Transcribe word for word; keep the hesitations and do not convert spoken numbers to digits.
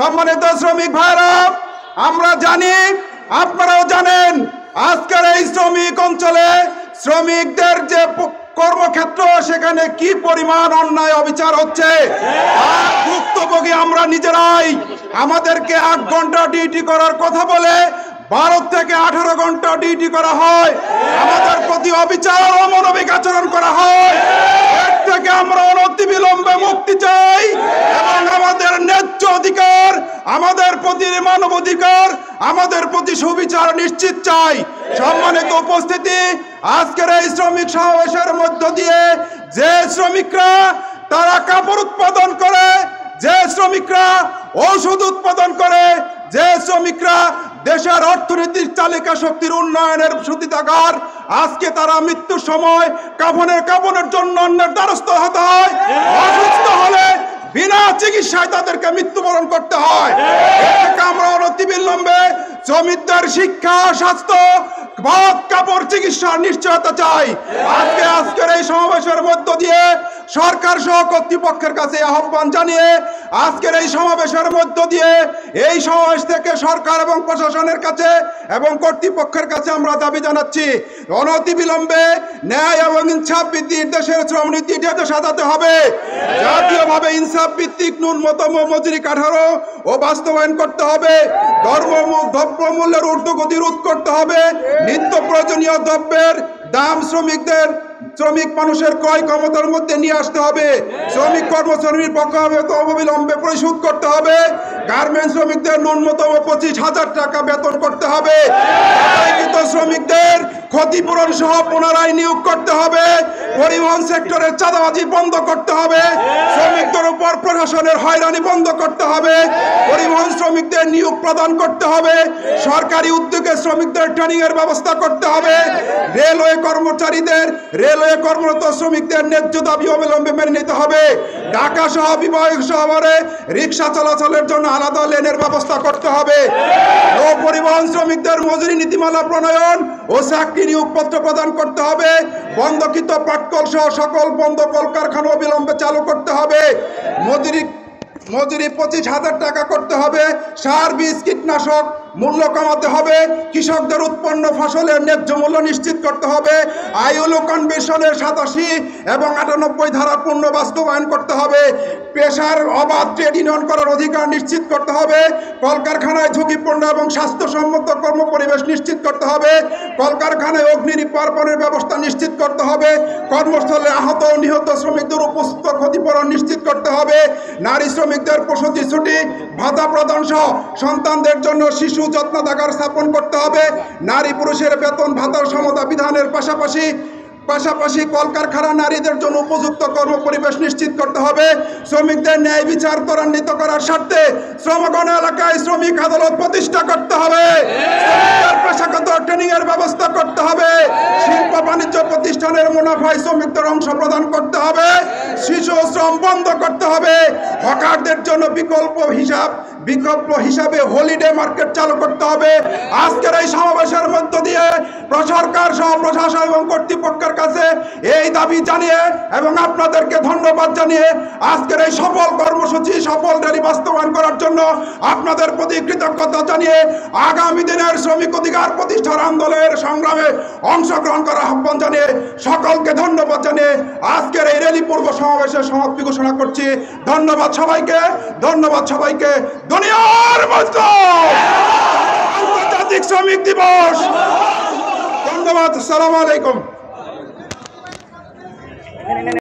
সম্মানিত শ্রমিক ভাইরা, আমরা জানি, আপনারাও জানেন, আজকের এই শ্রমিক অঞ্চলে শ্রমিকদের যে কর্মক্ষেত্র, সেখানে কি পরিমাণ অন্যায় অবিচার হচ্ছে। ভুক্তভোগী আমরা নিজেরাই। আমাদেরকে আট ঘন্টা ডিউটি করার কথা বলে বারো থেকে আঠারো ঘন্টা ডিউটি করা হয়। আমাদের প্রতি অবিচার, অমানবিক আচরণ করা হয়। এর থেকে আমরা অনতিবিলম্বে মুক্তি চাই এবং আমাদের ন্যায্য অধিকার, আমাদের প্রতি মানবাধিকার, আমাদের প্রতি সুবিচার নিশ্চিত চাই। সম্মানিত উপস্থিতি, আজকের এই শ্রমিক সমাবেশের মধ্য দিয়ে যে শ্রমিকরা তারা কাপড় উৎপাদন করে, যে শ্রমিকরা ঔষধ উৎপাদন করে, যে শ্রমিকরা দেশের অর্থনীতির চালিকা শক্তির উন্নয়নের সূতিকাগার, আজকে তারা মৃত্যুর সময় কাফনের কাফনের জন্য অন্যের দ্বারস্থ হতে হয়। অসুস্থ হলে বিনা চিকিৎসায় তাদেরকে মৃত্যুবরণ করতে হয়। আমরা অনতিবিলম্বে শ্রমিকদের শিক্ষা, স্বাস্থ্য, ভাত, কাপড়, চিকিৎসার নিশ্চয়তা চাই। আজকে আজকের এই সমাবেশের মধ্য দিয়ে সরকার সহ কর্তৃপক্ষের কাছে আহ্বান জানিয়ে আজকের এই সমাবেশের মধ্য দিয়ে এই সমাবেশ থেকে সরকার এবং প্রশাসনের কাছে এবং কর্তৃপক্ষের কাছে আমরা দাবি জানাচ্ছি, অনতিবিলম্বে ন্যায় এবং ইনসাফ ভিত্তিক দেশের শ্রমনীতি সাজাতে হবে। জাতীয়ভাবে ইনসাফ ভিত্তিক ন্যূনতম মজুরি কাঠামো ও বাস্তবায়ন করতে হবে। ধর্ম দ্রব্যমূল্যের ঊর্ধ্বগতি রোধ করতে হবে। নিত্য প্রয়োজনীয় দ্রব্যের দাম শ্রমিকদের শ্রমিক মানুষের ক্রয় ক্ষমতার মধ্যে নিয়ে আসতে হবে। শ্রমিক কর্মচারীর পক্ষাবেতন অবিলম্বে পরিশোধ করতে হবে। গার্মেন্টস শ্রমিকদের ন্যূনতম পঁচিশ হাজার টাকা বেতন করতে হবে। শ্রমিকদের ক্ষতিপূরণ সহ পুনরায় নিয়োগ করতে হবে। পরিবহন সেক্টরের চাঁদাবাজি বন্ধ করতে হবে। শ্রমিকদের উপর প্রশাসনের হয়রানি বন্ধ করতে হবে। পরিবহন শ্রমিকদের নিয়োগ প্রদান করতে হবে। সরকারি উদ্যোগে শ্রমিকদের ট্রেনিং এর ব্যবস্থা করতে হবে। রেলওয়ে কর্মচারীদের রেলওয়ে কর্মরত শ্রমিকদের ন্যায্য দাবি অবিলম্বে মেনে নিতে হবে। ঢাকা সহ বিভাগীয় শহরে রিক্সা চলাচলের জন্য আলাদা লেনের ব্যবস্থা করতে হবে। নৌ পরিবহন শ্রমিকদের মজুরি নীতিমালা প্রণয়ন ও চাকরি নিয়োগপত্র প্রদান করতে হবে। বন্ধকৃত পাটকল সহ সকল বন্ধ কলকারখানা অবিলম্বে চালু করতে হবে। মজুরি মজুরি পঁচিশ হাজার টাকা করতে হবে। সার, বীজ, কীটনাশক মূল্য কমাতে হবে। কৃষকদের উৎপন্ন ফসলের ন্যায্য মূল্য নিশ্চিত করতে হবে। আইএলও কনভেনশনের সাতাশি এবং আটানব্বই ধারা পূর্ণ বাস্তবায়ন করতে হবে। পেশার অবাধ ট্রেড ইউনিয়ন করার অধিকার নিশ্চিত করতে হবে। কলকারখানায় ঝুঁকিপূর্ণ এবং স্বাস্থ্যসম্মত কর্মপরিবেশ নিশ্চিত করতে হবে। কলকারখানায় অগ্নি নির্বাপনের ব্যবস্থা নিশ্চিত করতে হবে। কর্মস্থলে আহত ও নিহত শ্রমিকদের উপস্থিত ক্ষতিপূরণ নিশ্চিত করতে হবে। নারী শ্রমিকদের প্রসূতি ছুটি ভাতা প্রদান সহ সন্তানদের জন্য শিশু যত্নাগার স্থাপন করতে হবে। নারী পুরুষের বেতন ভাতার সমতা বিধানের পাশাপাশি পাশাপাশি কলকারখানা নারীদের জন্য উপযুক্ত কর্মপরিবেশ নিশ্চিত করতে হবে। শ্রমিকদের ন্যায় বিচার ত্বরান্বিত করার স্বার্থে শ্রমগণ এলাকায় শ্রমিক আদালত প্রতিষ্ঠা করতে হবে। পেশাগত ট্রেনিং এর ব্যবস্থা করতে হবে। শিল্প বাণিজ্য প্রতিষ্ঠানের মুনাফায় শ্রমিকদের অংশ প্রদান করতে হবে। শিশু শ্রম বন্ধ করতে হবে। হকারদের জন্য বিকল্প হিসাব বিকল্প হিসাবে হলিডে মার্কেট চালু করতে হবে। আজকের এই সমাবেশের মধ্য দিয়ে সরকার সহ প্রশাসন এবং কর্তৃপক্ষের কাছে এই দাবি জানিয়ে এবং আপনাদেরকে ধন্যবাদ জানিয়ে আজকের এই সফল কর্মসূচি সফল র্যালি বাস্তবায়ন করার জন্য আপনাদের প্রতি কৃতজ্ঞতা জানিয়ে আগামী দিনের শ্রমিক অধিকার প্রতিষ্ঠার আন্দোলনের সংগ্রামে অংশগ্রহণ করার আহ্বান জানিয়ে সকলকে ধন্যবাদ জানিয়ে আজকের এই র্যালি পূর্ব সমাবেশের সমাপ্তি ঘোষণা করছি। ধন্যবাদ সবাইকে, ধন্যবাদ সবাইকে। দুনিয়ার মজদুর আন্তর্জাতিক শ্রমিক দিবস। ধন্যবাদ। আসসালামু আলাইকুম।